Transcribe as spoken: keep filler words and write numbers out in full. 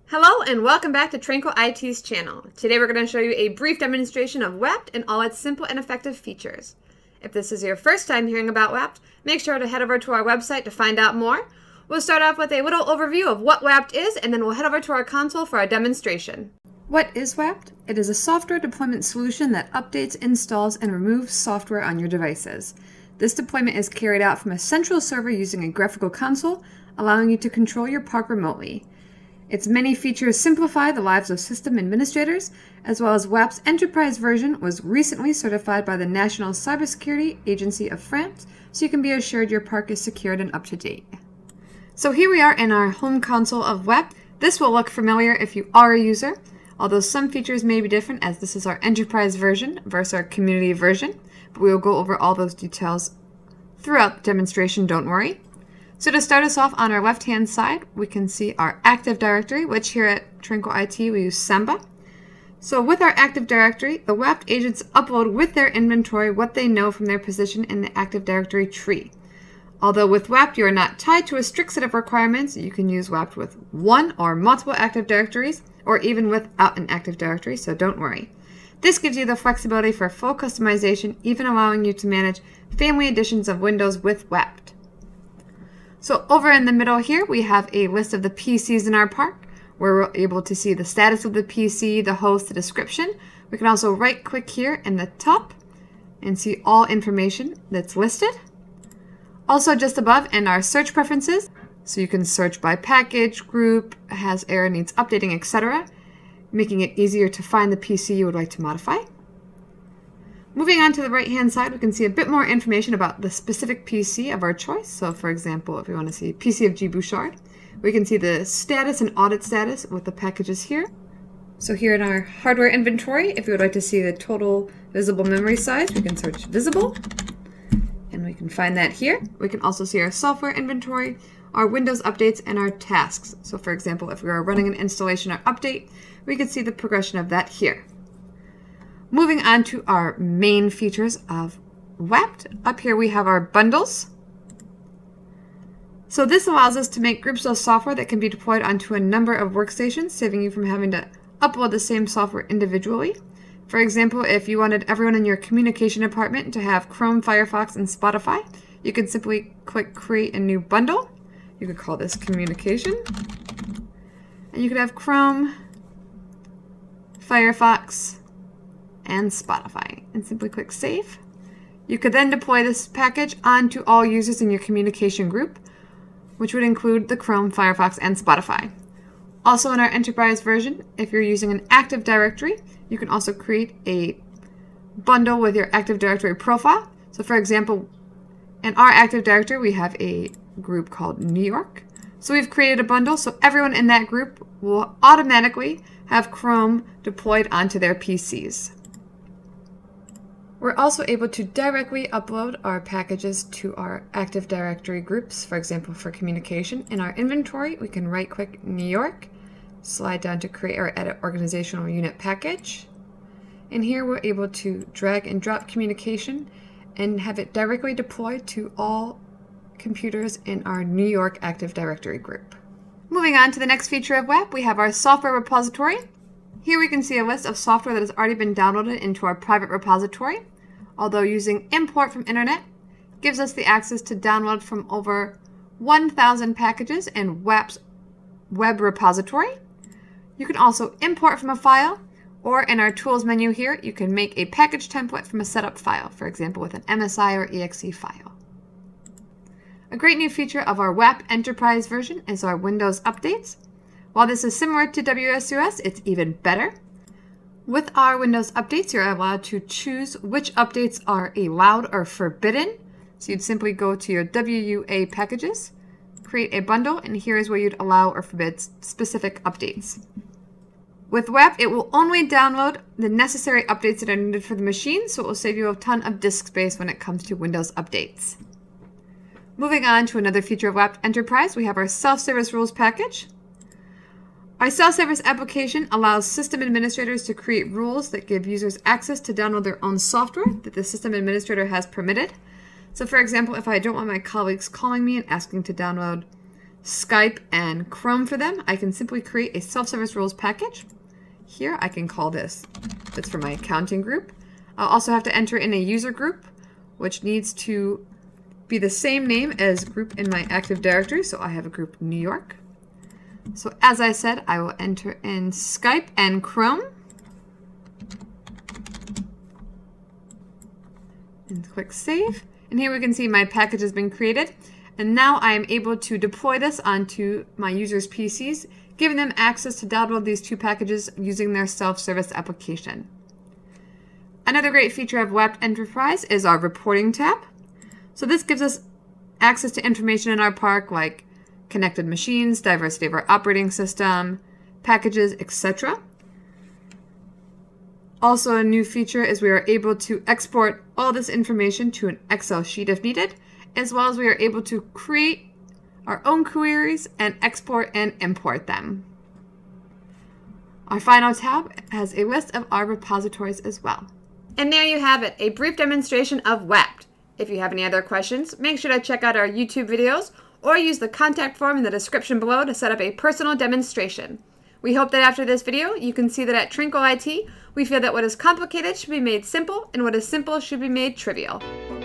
Hello and welcome back to Tranquil I T's channel. Today we're going to show you a brief demonstration of W A P T and all its simple and effective features. If this is your first time hearing about W A P T, make sure to head over to our website to find out more. We'll start off with a little overview of what W A P T is, and then we'll head over to our console for our demonstration. What is W A P T? It is a software deployment solution that updates, installs, and removes software on your devices. This deployment is carried out from a central server using a graphical console, allowing you to control your park remotely. Its many features simplify the lives of system administrators, as well as W A P T's enterprise version was recently certified by the National Cybersecurity Agency of France, so you can be assured your park is secured and up to date. So here we are in our home console of W A P T. This will look familiar if you are a user, although some features may be different as this is our enterprise version versus our community version, but we will go over all those details throughout the demonstration, don't worry. So to start us off on our left-hand side, we can see our Active Directory, which here at Tranquil I T we use Samba. So with our Active Directory, the W A P T agents upload with their inventory what they know from their position in the Active Directory tree. Although with W A P T you are not tied to a strict set of requirements, you can use W A P T with one or multiple Active Directories, or even without an Active Directory, so don't worry. This gives you the flexibility for full customization, even allowing you to manage family editions of Windows with W A P T. So over in the middle here, we have a list of the P Cs in our park, where we're able to see the status of the P C, the host, the description. We can also right-click here in the top and see all information that's listed. Also just above in our search preferences, so you can search by package, group, has error, needs updating, et cetera, making it easier to find the P C you would like to modify. Moving on to the right-hand side, we can see a bit more information about the specific P C of our choice. So for example, if we want to see P C of G. Bouchard, we can see the status and audit status with the packages here. So here in our hardware inventory, if we would like to see the total visible memory size, we can search visible, and we can find that here. We can also see our software inventory, our Windows updates, and our tasks. So for example, if we are running an installation or update, we can see the progression of that here. Moving on to our main features of W A P T. Up here we have our bundles. So this allows us to make groups of software that can be deployed onto a number of workstations, saving you from having to upload the same software individually. For example, if you wanted everyone in your communication department to have Chrome, Firefox, and Spotify, you could simply click Create a New Bundle. You could call this Communication. And you could have Chrome, Firefox, and Spotify, and simply click Save. You could then deploy this package onto all users in your communication group, which would include the Chrome, Firefox, and Spotify. Also in our enterprise version, if you're using an Active Directory, you can also create a bundle with your Active Directory profile. So for example, in our Active Directory, we have a group called New York. So we've created a bundle, so everyone in that group will automatically have Chrome deployed onto their P Cs. We're also able to directly upload our packages to our Active Directory groups. For example, for communication, in our inventory, we can right-click New York, slide down to create or edit organizational unit package. And here we're able to drag and drop communication and have it directly deployed to all computers in our New York Active Directory group. Moving on to the next feature of W A P T, we have our software repository. Here we can see a list of software that has already been downloaded into our private repository. Although using import from internet gives us the access to download from over one thousand packages in W A P T's web repository. You can also import from a file, or in our tools menu here, you can make a package template from a setup file, for example with an M S I or E X E file. A great new feature of our W A P T Enterprise version is our Windows updates. While this is similar to W S U S, it's even better. With our Windows updates, you're allowed to choose which updates are allowed or forbidden. So you'd simply go to your W U A packages, create a bundle, and here is where you'd allow or forbid specific updates. With W A P T, it will only download the necessary updates that are needed for the machine, so it will save you a ton of disk space when it comes to Windows updates. Moving on to another feature of W A P T Enterprise, we have our self-service rules package. Our self-service application allows system administrators to create rules that give users access to download their own software that the system administrator has permitted. So for example, if I don't want my colleagues calling me and asking to download Skype and Chrome for them, I can simply create a self-service rules package. Here I can call this, that's for my accounting group. I'll also have to enter in a user group, which needs to be the same name as group in my Active Directory, so I have a group New York. So as I said, I will enter in Skype and Chrome. And click Save. And here we can see my package has been created. And now I am able to deploy this onto my users' P Cs, giving them access to download these two packages using their self-service application. Another great feature of W A P T Enterprise is our reporting tab. So this gives us access to information in our park like connected machines, diversity of our operating system, packages, et cetera. Also, a new feature is we are able to export all this information to an Excel sheet if needed, as well as we are able to create our own queries and export and import them. Our final tab has a list of our repositories as well. And there you have it, a brief demonstration of W A P T. If you have any other questions, make sure to check out our YouTube videos or use the contact form in the description below to set up a personal demonstration. We hope that after this video, you can see that at Tranquil I T, we feel that what is complicated should be made simple and what is simple should be made trivial.